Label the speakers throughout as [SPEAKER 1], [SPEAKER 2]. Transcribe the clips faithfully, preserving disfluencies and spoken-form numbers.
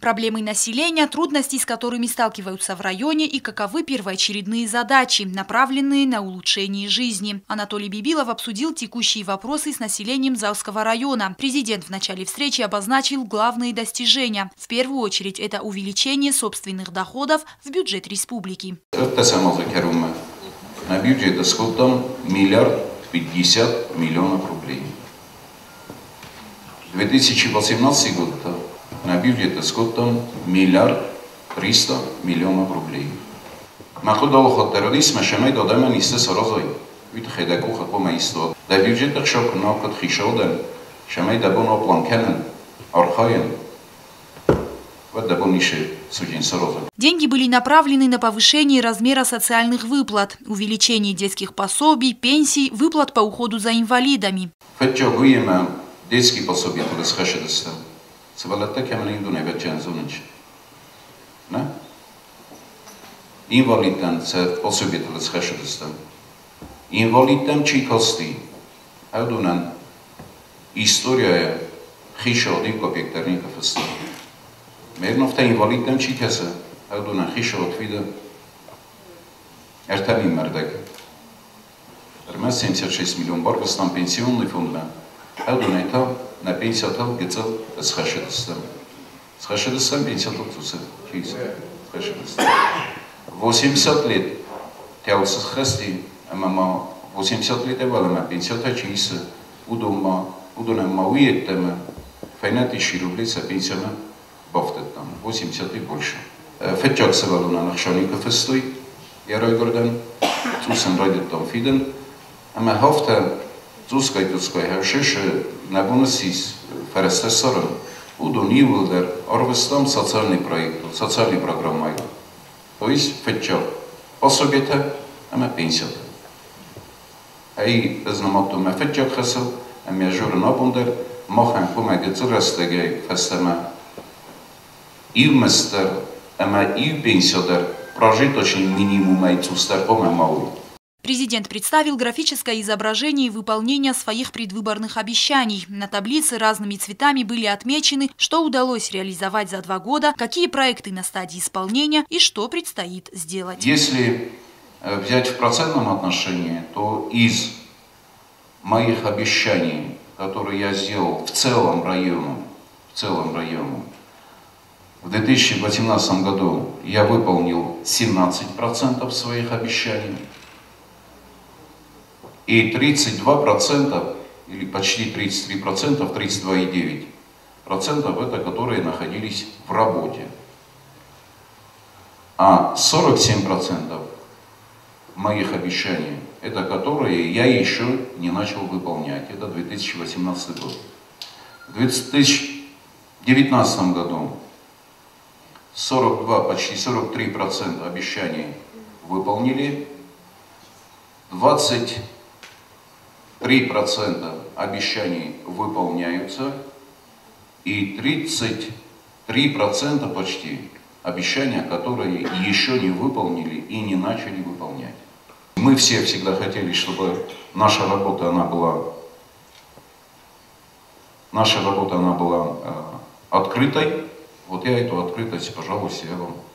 [SPEAKER 1] Проблемы населения, трудности, с которыми сталкиваются в районе, и каковы первоочередные задачи, направленные на улучшение жизни. Анатолий Бибилов обсудил текущие вопросы с населением Залского района. Президент в начале встречи обозначил главные достижения. В первую очередь это увеличение собственных доходов в бюджет республики.
[SPEAKER 2] На бюджет расходом миллиард пятьдесят миллионов рублей. две тысячи восемнадцатый год на бюджет расходом миллиард триста миллионов рублей. На ходовых терроризма шамай дадам нисте сразой. Вид хедаку хакома истод. Да бюджет такшок на код хишодан. Шамай дабоно планканен архаен. Вот дабон нише суден сразой.
[SPEAKER 1] Деньги были направлены на повышение размера социальных выплат, увеличение детских пособий, пенсий, выплат по уходу за инвалидами.
[SPEAKER 2] Детские пособия туда схашиваются. Свалата камень дуне вечен зунич. На? Инвалидам це пособия туда схашиваются. Инвалидам чикости. Аудунан история хишоди копектерника фест. Мернов та инвалидам чикаса. Аудунан хишод вида. Эртами мардак. Рмас семьдесят шесть миллионов барбас там пенсионный фонд. Аудунайта на пятьдесят гецел схашидастам. Схашидастам пятьдесят отцуса. восемьдесят лет. Тяуса схасти, а мама восемьдесят лет евалама пятьдесят чиса. Удома, удона мауиеттема. Файна тысячи рублей за пенсиона бафтет там. восемьдесят и больше. Фетчак севалуна нахшаника фестой. Я ройгордан. Цусен ройдет там фиден. Ама хафта Зускай тускай хашиш на бонусис ферестесором удонивулдер орвестам социальный проект, социальный программой. То есть фетчал пособита, ама пенсията. Ай знамото ме фетчал хасал, ами журна бундер махан помага цурастеге фестема. И вместер, ама и пенсиодер прожиточный минимум ай цустер помамауи.
[SPEAKER 1] Президент представил графическое изображение выполнения своих предвыборных обещаний. На таблице разными цветами были отмечены, что удалось реализовать за два года, какие проекты на стадии исполнения и что предстоит сделать.
[SPEAKER 2] Если взять в процентном отношении, то из моих обещаний, которые я сделал в целом району, в целом району, в две тысячи восемнадцатом году я выполнил семнадцать процентов своих обещаний. И тридцать два процента, или почти тридцать три процента, тридцать два и девять процентов это которые находились в работе. А сорок семь процентов моих обещаний, это которые я еще не начал выполнять. Это две тысячи восемнадцатый год. В две тысячи девятнадцатом году сорок два, почти сорок три процента обещаний выполнили. двадцать три процента обещаний выполняются и тридцать три процента почти обещания, которые еще не выполнили и не начали выполнять. Мы все всегда хотели, чтобы наша работа, она была, наша работа, она была э, открытой. Вот я эту открытость, пожалуйста, я вам,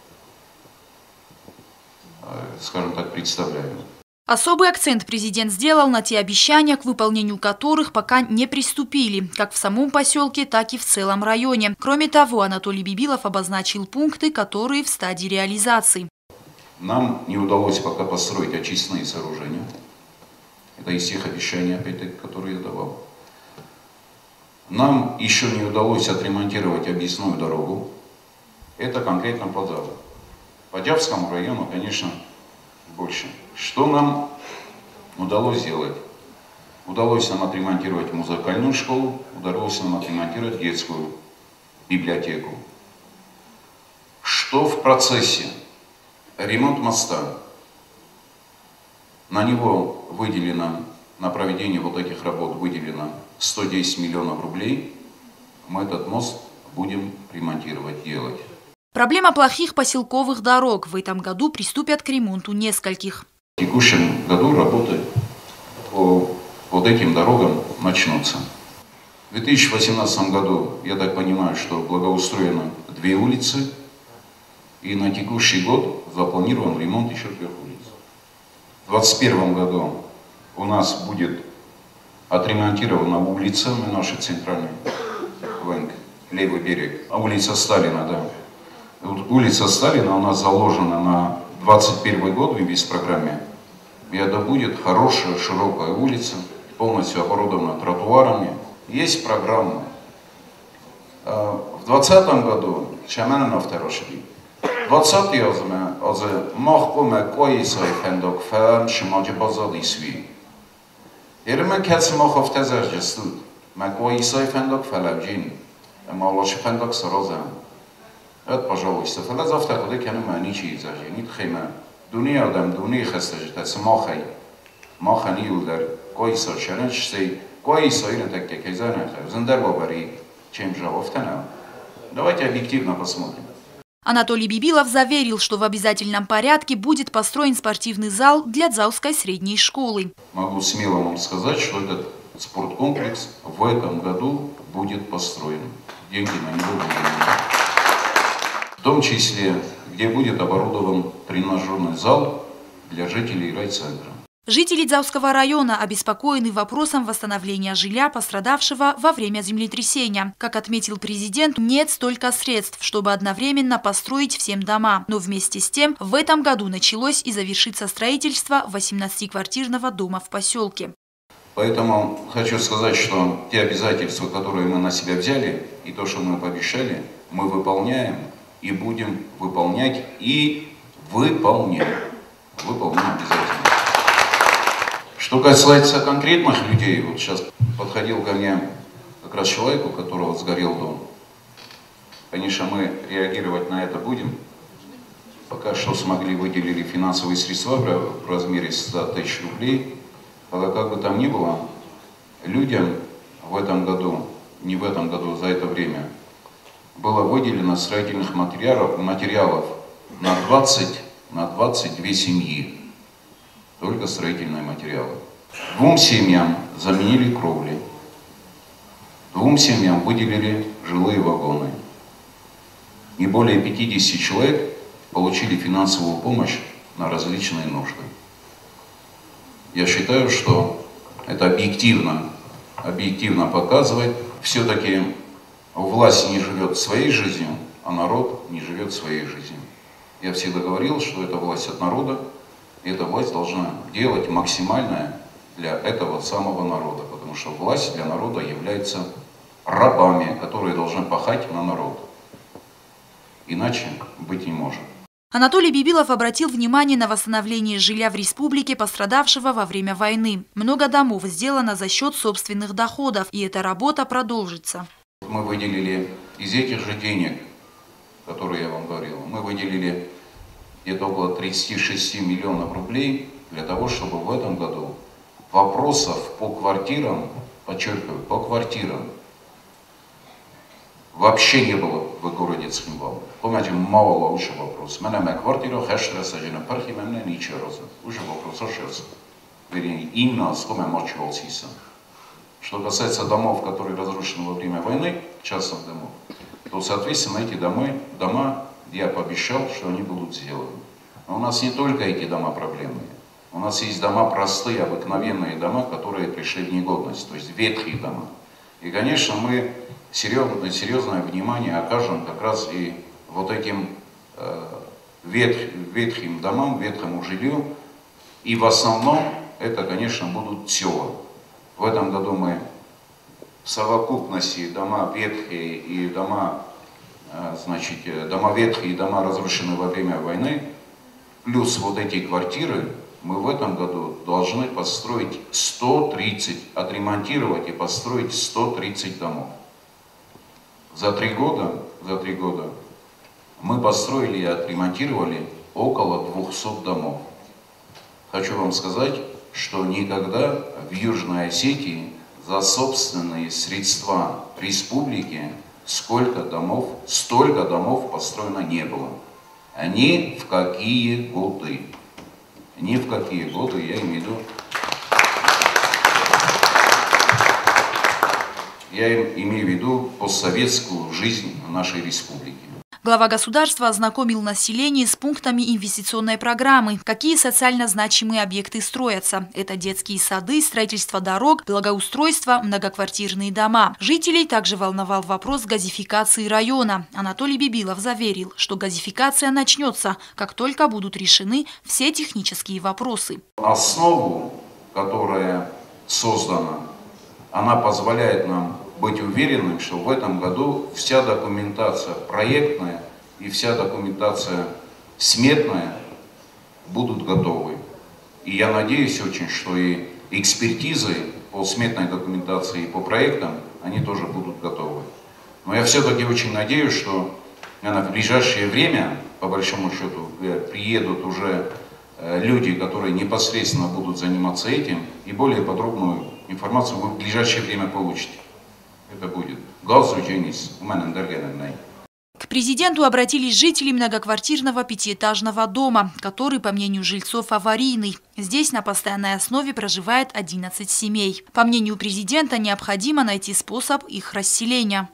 [SPEAKER 2] э, скажем так, представляю.
[SPEAKER 1] Особый акцент президент сделал на те обещания, к выполнению которых пока не приступили, как в самом поселке, так и в целом районе. Кроме того, Анатолий Бибилов обозначил пункты, которые в стадии реализации.
[SPEAKER 2] Нам не удалось пока построить очистные сооружения. Это из тех обещаний, опять-таки, которые я давал. Нам еще не удалось отремонтировать объездную дорогу. Это конкретно по Залу. По Дявскому району, конечно, больше. Что нам удалось сделать? Удалось нам отремонтировать музыкальную школу, удалось нам отремонтировать детскую библиотеку. Что в процессе? Ремонт моста. На него выделено, на проведение вот этих работ выделено сто десять миллионов рублей. Мы этот мост будем ремонтировать, делать.
[SPEAKER 1] Проблема плохих поселковых дорог. В этом году приступят к ремонту нескольких.
[SPEAKER 2] В текущем году работы по вот этим дорогам начнутся. В две тысячи восемнадцатом году, я так понимаю, что благоустроено две улицы, и на текущий год запланирован ремонт еще трех улиц. В две тысячи двадцать первом году у нас будет отремонтирована улица, наша центральная, левый берег, а улица Сталина, да. Вот улица Сталина у нас заложена на двадцать первый год в инвестпрограмме. И это будет хорошая, широкая улица, полностью оборудована тротуарами. Есть программа. В двадцатом году, чамана на второй шаги, двадцатый озме, озе махкуме коисой фендок ферм, шимаджи базады сви. Ирме кец махов тезерджестуд, ме коисой фендок фелавджин, малоши фендок сарозем. Это, пожалуйста, фела завтра куда кену маничи изажи, нит хима. Дуния адам, дуния хестажи, это махай, махани удар, коисой шанечсей. Давайте объективно посмотрим.
[SPEAKER 1] Анатолий Бибилов заверил, что в обязательном порядке будет построен спортивный зал для Дзаусской средней школы.
[SPEAKER 2] Могу смело вам сказать, что этот спорткомплекс в этом году будет построен. Деньги на него выделены. В том числе, где будет оборудован тренажерный зал для жителей райцентра.
[SPEAKER 1] Жители Дзаусского района обеспокоены вопросом восстановления жилья, пострадавшего во время землетрясения. Как отметил президент, нет столько средств, чтобы одновременно построить всем дома. Но вместе с тем, в этом году началось и завершится строительство восемнадцатиквартирного дома в поселке.
[SPEAKER 2] Поэтому хочу сказать, что те обязательства, которые мы на себя взяли, и то, что мы пообещали, мы выполняем и будем выполнять и выполняем. Выполняем обязательно. Что касается конкретных людей, вот сейчас подходил ко мне как раз человек, у которого сгорел дом. Конечно, мы реагировать на это будем. Пока что смогли, выделили финансовые средства в размере ста тысяч рублей. Пока как бы там ни было, людям в этом году, не в этом году, за это время, было выделено строительных материалов, материалов на двадцать, на двадцать две семьи. Только строительные материалы. Двум семьям заменили кровли. Двум семьям выделили жилые вагоны. И более пятидесяти человек получили финансовую помощь на различные нужды. Я считаю, что это объективно, объективно показывает, все-таки власть не живет своей жизнью, а народ не живет своей жизнью. Я всегда говорил, что это власть от народа. И эта власть должна делать максимальное для этого самого народа, потому что власть для народа является рабами, которые должны пахать на народ. Иначе быть не может.
[SPEAKER 1] Анатолий Бибилов обратил внимание на восстановление жилья в республике, пострадавшего во время войны. Много домов сделано за счет собственных доходов, и эта работа продолжится.
[SPEAKER 2] Мы выделили из этих же денег, которые я вам говорил, мы выделили где-то около тридцати шести миллионов рублей для того, чтобы в этом году вопросов по квартирам, подчеркиваю, по квартирам, вообще не было в городе Цхинвал. Помните, мало уже вопрос. Мене моя квартира, хэштег сажена пархи, мене ничего раза. Уже вопрос ошелся. Вернее, именно с кем я мочевал сиса. Что касается домов, которые разрушены во время войны, частных домов, то, соответственно, эти дома, дома я пообещал, что они будут сделаны. Но у нас не только эти дома проблемные. У нас есть дома простые, обыкновенные дома, которые пришли в негодность, то есть ветхие дома. И, конечно, мы серьезное, серьезное внимание окажем как раз и вот этим э, ветх, ветхим домам, ветхому жилью. И в основном это, конечно, будут села. В этом году мы в совокупности дома ветхие и дома, значит, дома ветхие и дома, разрушенные во время войны, плюс вот эти квартиры, мы в этом году должны построить сто тридцать, отремонтировать и построить сто тридцать домов. За три года, за три года мы построили и отремонтировали около двухсот домов. Хочу вам сказать, что никогда в Южной Осетии за собственные средства республики сколько домов, столько домов построено не было. Ни в какие годы. Ни в какие годы, я имею в виду. Я имею в виду постсоветскую жизнь нашей республики.
[SPEAKER 1] Глава государства ознакомил население с пунктами инвестиционной программы, какие социально значимые объекты строятся. Это детские сады, строительство дорог, благоустройство, многоквартирные дома. Жителей также волновал вопрос газификации района. Анатолий Бибилов заверил, что газификация начнется, как только будут решены все технические вопросы.
[SPEAKER 2] Основу, которая создана, она позволяет нам быть уверенным, что в этом году вся документация проектная и вся документация сметная будут готовы. И я надеюсь очень, что и экспертизы по сметной документации и по проектам, они тоже будут готовы. Но я все-таки очень надеюсь, что наверное, в ближайшее время, по большому счету, приедут уже люди, которые непосредственно будут заниматься этим, и более подробную информацию вы в ближайшее время получите. Это будет.
[SPEAKER 1] К президенту обратились жители многоквартирного пятиэтажного дома, который, по мнению жильцов, аварийный. Здесь на постоянной основе проживает одиннадцать семей. По мнению президента, необходимо найти способ их расселения.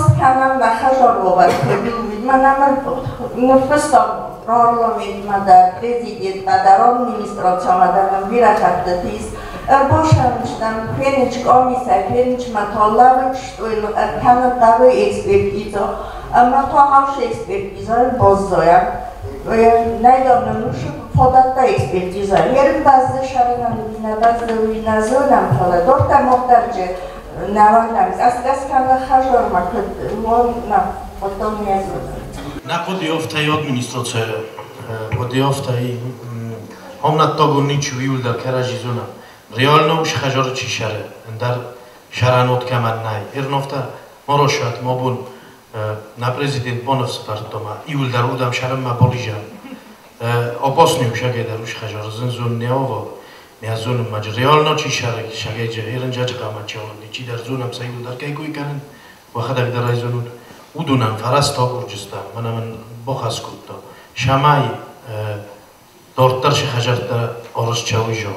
[SPEAKER 3] Boşanmışdan Fenich komiser Fenich Matolavich kanıtları ekspertizo ama tuhaf ekspertizo bozuyor. Недавно муж податта экспертиза. Ерим bazı şartlarına bazı vinazonam falan. Doktor muhtarcı navanamiz. Askas kanı hajorma on na potom yazıyor.
[SPEAKER 4] Na podjofta i administracja podjofta i omnat togunnichu yulda karajizona. Realno už хажор чи шаре дар шаранот каманнай ирнофта морошат мобун на президент бонов спартома иул дар удам шарам маболижа опосни уж агедар уж хажор зунзун неово мязун маж реально чи шаре шагеже ирнжач камачон чи дар зунам саиул дар кайкуй канен вахадаг дар айзунут удунам фараст уржуста манаман бохаскутто шамай дортар ши хажарта орос чавижо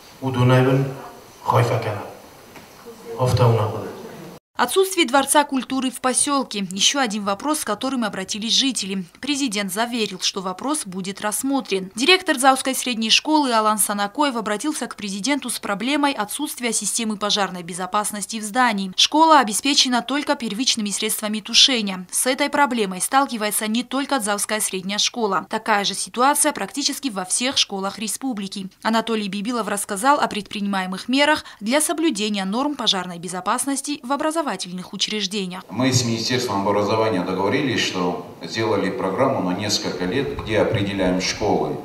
[SPEAKER 1] Отсутствие Дворца культуры в поселке – еще один вопрос, с которым обратились жители. Президент заверил, что вопрос будет рассмотрен. Директор Заузской средней школы Алан Санакоев обратился к президенту с проблемой отсутствия системы пожарной безопасности в здании. Школа обеспечена только первичными средствами тушения. С этой проблемой сталкивается не только Заузская средняя школа. Такая же ситуация практически во всех школах республики. Анатолий Бибилов рассказал о предпринимаемых мерах для соблюдения норм пожарной безопасности в образовании. Учреждениях.
[SPEAKER 2] Мы с Министерством образования договорились, что сделали программу на несколько лет, где определяем школы.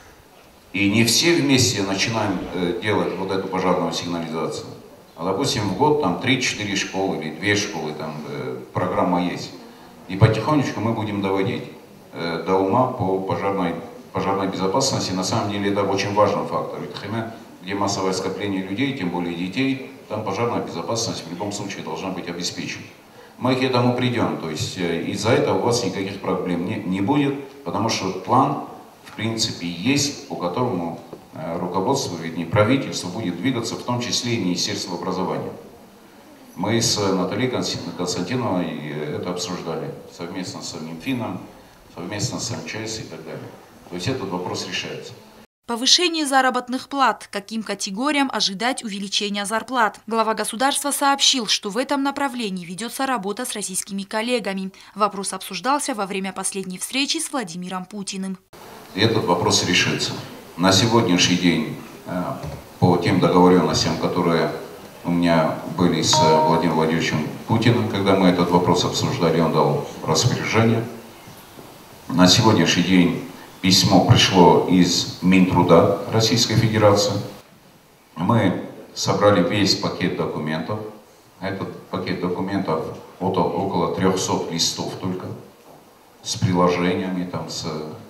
[SPEAKER 2] И не все вместе начинаем делать вот эту пожарную сигнализацию. А допустим в год там три-четыре школы или две школы, там программа есть. И потихонечку мы будем доводить до ума по пожарной, пожарной безопасности. На самом деле это очень важный фактор. Где массовое скопление людей, тем более детей, там пожарная безопасность в любом случае должна быть обеспечена. Мы к этому придем, то есть из-за этого у вас никаких проблем не, не будет, потому что план, в принципе, есть, по которому руководство, вернее, правительство будет двигаться, в том числе и Министерство образования. Мы с Натальей Константиновной это обсуждали совместно с Минфином, совместно с эм че эс и так далее. То есть этот вопрос решается.
[SPEAKER 1] Повышение заработных плат. Каким категориям ожидать увеличения зарплат? Глава государства сообщил, что в этом направлении ведется работа с российскими коллегами. Вопрос обсуждался во время последней встречи с Владимиром Путиным.
[SPEAKER 2] Этот вопрос решится. На сегодняшний день, по тем договоренностям, которые у меня были с Владимиром Владимировичем Путиным, когда мы этот вопрос обсуждали, он дал распоряжение. На сегодняшний день письмо пришло из Минтруда Российской Федерации. Мы собрали весь пакет документов. Этот пакет документов около трёхсот листов только, с приложениями, там, с,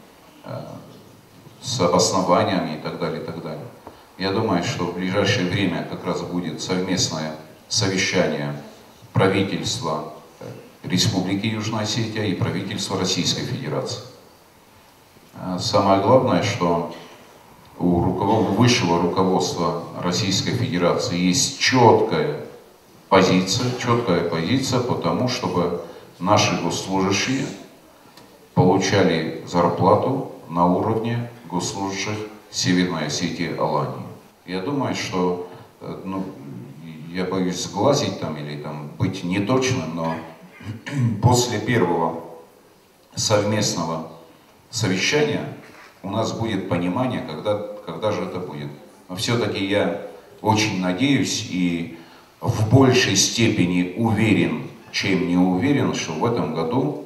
[SPEAKER 2] с обоснованиями и так далее, и так далее. Я думаю, что в ближайшее время как раз будет совместное совещание правительства Республики Южная Осетия и правительства Российской Федерации. Самое главное, что у высшего руководства Российской Федерации есть четкое позиция, четкая позиция по тому, чтобы наши госслужащие получали зарплату на уровне госслужащих Северной Осетии, Алании. Я думаю, что, ну, я боюсь сглазить там или там быть неточным, но после первого совместного совещания у нас будет понимание, когда, когда же это будет. Но все-таки я очень надеюсь и в большей степени уверен, чем не уверен, что в этом году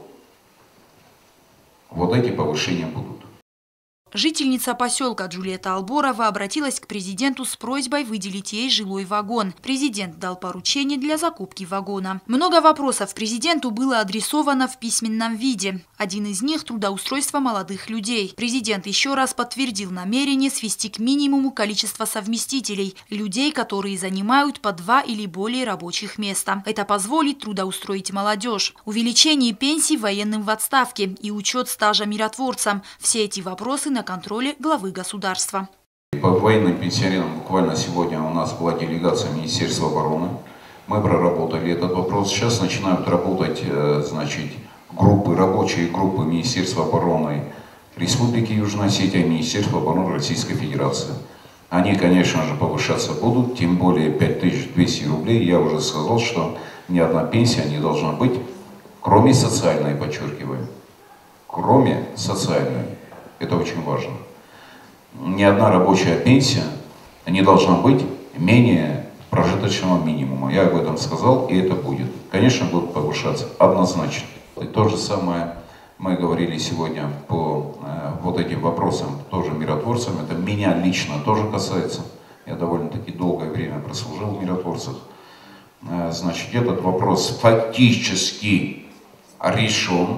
[SPEAKER 2] вот эти повышения будут.
[SPEAKER 1] Жительница поселка Джульетта Алборова обратилась к президенту с просьбой выделить ей жилой вагон. Президент дал поручение для закупки вагона. Много вопросов президенту было адресовано в письменном виде. Один из них – трудоустройство молодых людей. Президент еще раз подтвердил намерение свести к минимуму количество совместителей – людей, которые занимают по два или более рабочих места. Это позволит трудоустроить молодежь. Увеличение пенсий военным в отставке и учет стажа миротворцам – все эти вопросы на контроле главы государства.
[SPEAKER 2] По военным пенсионерам буквально сегодня у нас была делегация Министерства обороны. Мы проработали этот вопрос. Сейчас начинают работать, значит, группы, рабочие группы Министерства обороны Республики Южная Осетия и Министерства обороны Российской Федерации. Они, конечно же, повышаться будут, тем более пять тысяч двести рублей. Я уже сказал, что ни одна пенсия не должна быть, кроме социальной, подчеркиваю, кроме социальной. Это очень важно. Ни одна рабочая пенсия не должна быть менее прожиточного минимума. Я об этом сказал, и это будет. Конечно, будут повышаться, однозначно. И то же самое мы говорили сегодня по э, вот этим вопросам, тоже миротворцам. Это меня лично тоже касается. Я довольно-таки долгое время прослужил в миротворцах. Э, значит, этот вопрос фактически решен.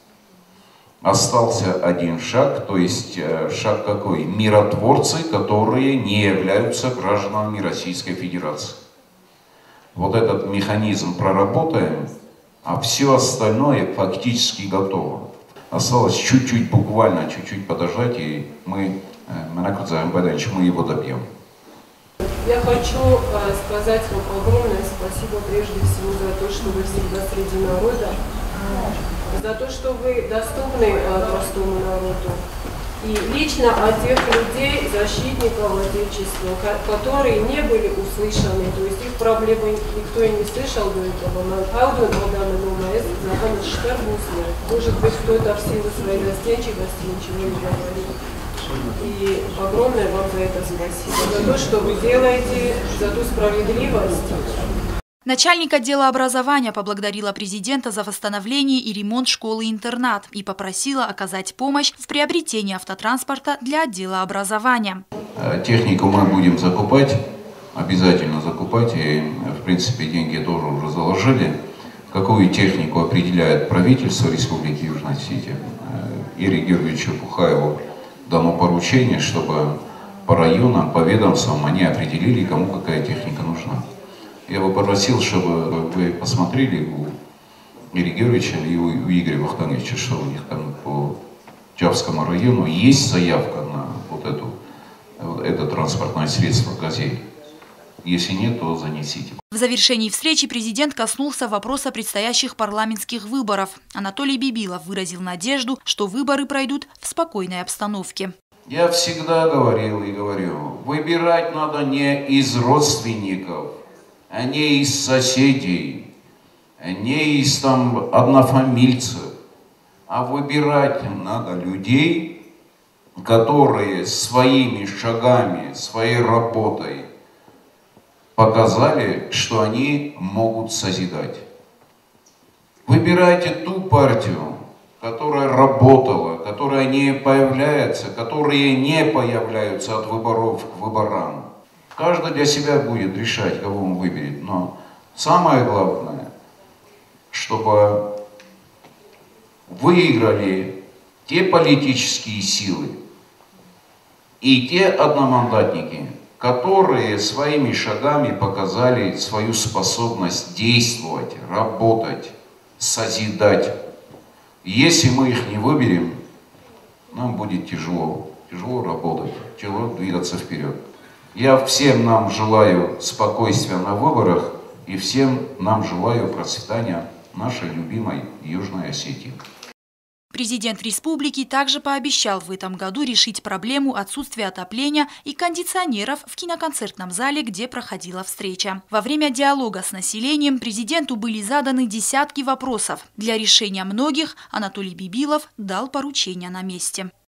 [SPEAKER 2] Остался один шаг, то есть шаг какой? Миротворцы, которые не являются гражданами Российской Федерации. Вот этот механизм проработаем, а все остальное фактически готово. Осталось чуть-чуть, буквально чуть-чуть подождать, и мы, мы его добьем.
[SPEAKER 5] Я хочу сказать вам огромное спасибо прежде всего за то, что вы всегда среди народа. За то, что вы доступны простому народу. И лично от тех людей, защитников Отечества, которые не были услышаны, то есть их проблемы никто и не слышал до этого. Может быть, кто-то в силу своей застенчивости ничего не говорит. И огромное вам за это спасибо. За то, что вы делаете, за ту справедливость.
[SPEAKER 1] Начальник отдела образования поблагодарила президента за восстановление и ремонт школы-интернат и попросила оказать помощь в приобретении автотранспорта для отдела образования.
[SPEAKER 2] Технику мы будем закупать, обязательно закупать, и в принципе деньги тоже уже заложили. Какую технику определяет правительство Республики Южная Осетия. Ире Георгиевичу Пухаеву дано поручение, чтобы по районам, по ведомствам они определили, кому какая техника нужна. Я бы попросил, чтобы вы посмотрели у Иры Георгиевича и у Игоря Вахтанговича, что у них там по Чавскому району есть заявка на вот эту, вот это транспортное средство «Газель». Если нет, то занесите.
[SPEAKER 1] В завершении встречи президент коснулся вопроса предстоящих парламентских выборов. Анатолий Бибилов выразил надежду, что выборы пройдут в спокойной обстановке.
[SPEAKER 2] Я всегда говорил и говорю, выбирать надо не из родственников, не из соседей, не из там однофамильцев, а выбирать надо людей, которые своими шагами, своей работой показали, что они могут созидать. Выбирайте ту партию, которая работала, которая не появляется, которые не появляются от выборов к выборам. Каждый для себя будет решать, кого он выберет. Но самое главное, чтобы выиграли те политические силы и те одномандатники, которые своими шагами показали свою способность действовать, работать, созидать. Если мы их не выберем, нам будет тяжело, тяжело работать, тяжело двигаться вперед. Я всем нам желаю спокойствия на выборах, И всем нам желаю процветания нашей любимой Южной Осетии.
[SPEAKER 1] Президент республики также пообещал в этом году решить проблему отсутствия отопления и кондиционеров в киноконцертном зале, где проходила встреча. Во время диалога с населением президенту были заданы десятки вопросов. Для решения многих Анатолий Бибилов дал поручения на месте.